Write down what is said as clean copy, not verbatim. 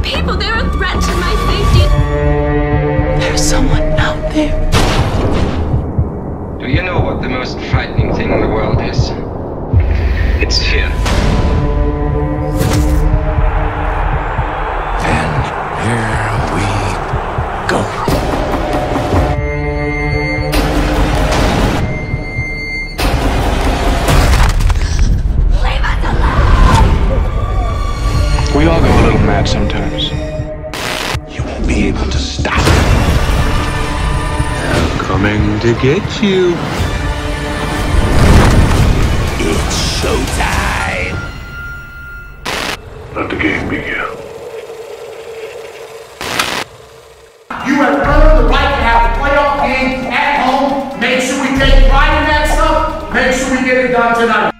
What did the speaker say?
people. They're a threat to my safety. There's someone out there. Do you know what the most frightening thing in the world is? It's fear. And here we go. Leave us alone! We all go a little mad sometimes. You won't be able to stop it. I'm coming to get you. It's showtime. Let the game begin. You have earned the right to have a playoff game at home. Make sure we take pride in that stuff. Make sure we get it done tonight.